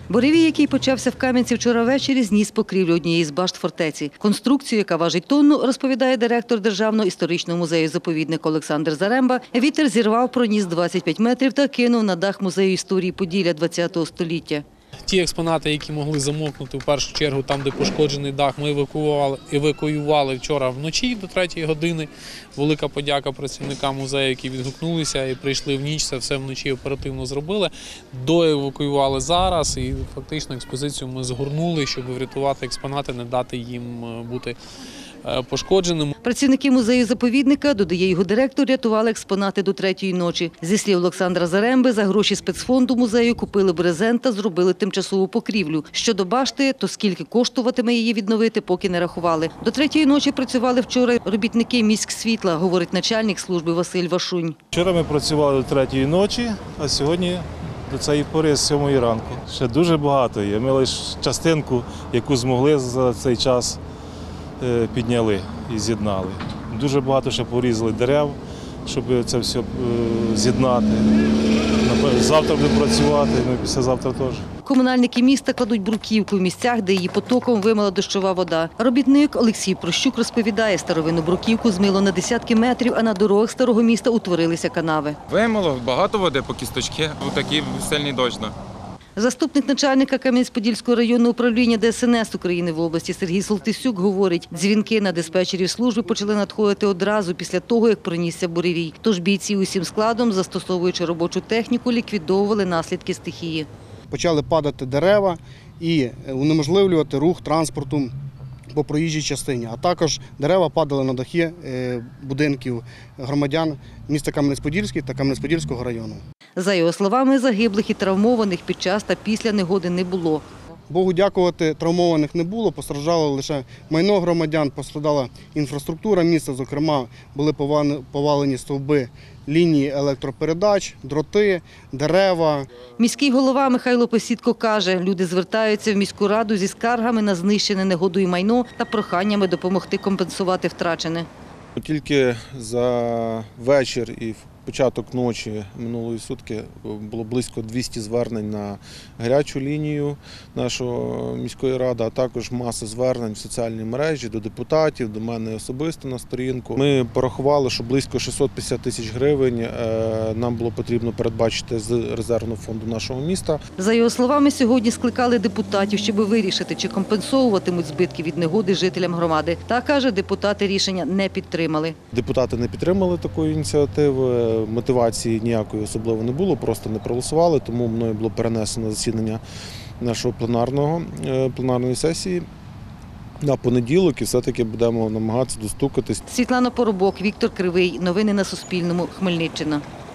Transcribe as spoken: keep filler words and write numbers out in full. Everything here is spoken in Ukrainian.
Буревій, який почався в Кам'янці вчора ввечері, зніс покрівлю однієї з башт фортеці. Конструкцію, яка важить тонну, розповідає директор Державного історичного музею-заповідника Олександр Заремба, вітер зірвав, проніс двадцять п'ять метрів та кинув на дах Музею історії Поділля ХХ століття. Ті експонати, які могли замокнути в першу чергу там, де пошкоджений дах, ми евакуювали, евакуювали вчора вночі до третьої години. Велика подяка працівникам музею, які відгукнулися і прийшли в ніч, це все вночі оперативно зробили. Доевакуювали зараз і фактично експозицію ми згорнули, щоб врятувати експонати, не дати їм бути пошкодженим. Працівники музею-заповідника, додає його директор, рятували експонати до третьої ночі. Зі слів Олександра Заремби, за гроші спецфонду музею купили брезент та зробили тимчасову покрівлю. Щодо башти, то скільки коштуватиме її відновити, поки не рахували. До третьої ночі працювали вчора робітники міськсвітла, говорить начальник служби Василь Вашунь. Вчора ми працювали до третьої ночі, а сьогодні до цієї пори з сьомої ранку. Ще дуже багато є. Ми лише частинку, яку змогли за цей час, підняли і з'єднали. Дуже багато ще порізали дерев, щоб це все з'єднати. Завтра будемо працювати, ну і післязавтра теж. Комунальники міста кладуть бруківку в місцях, де її потоком вимила дощова вода. Робітник Олексій Прощук розповідає, старовинну бруківку змило на десятки метрів, а на дорогах старого міста утворилися канави. Вимило, багато води по кісточки, такий сильний дощ. Заступник начальника Кам'янець-Подільського районного управління Де Ес Ен Ес України в області Сергій Солтисюк говорить, дзвінки на диспетчерів служби почали надходити одразу після того, як пронісся буревій. Тож бійці усім складом, застосовуючи робочу техніку, ліквідовували наслідки стихії. Почали падати дерева і унеможливлювати рух транспорту по проїжджій частині, а також дерева падали на дахи будинків громадян міста Кам'янець-Подільський та Кам'янець-Подільського району. За його словами, загиблих і травмованих під час та після негоди не було. Богу дякувати, травмованих не було, постраждало лише майно громадян, постраждала інфраструктура міста, зокрема, були повалені стовби лінії електропередач, дроти, дерева. Міський голова Михайло Посідко каже, люди звертаються в міську раду зі скаргами на знищене негодою майно та проханнями допомогти компенсувати втрачене. Тільки за вечір і початок ночі минулої сутки було близько двісті звернень на гарячу лінію нашої міської ради, а також маса звернень в соціальні мережі до депутатів, до мене особисто на сторінку. Ми порахували, що близько шістсот п'ятдесят тисяч гривень нам було потрібно передбачити з резервного фонду нашого міста. За його словами, сьогодні скликали депутатів, щоб вирішити, чи компенсовуватимуть збитки від негоди жителям громади. Та, каже, депутати рішення не підтримали. Депутати не підтримали такої ініціативи. Мотивації ніякої особливо не було, просто не проголосували, тому мною було перенесено засідання нашого пленарного, пленарної сесії на понеділок і все-таки будемо намагатися достукатись. Світлана Поробок, Віктор Кривий. Новини на Суспільному. Хмельниччина.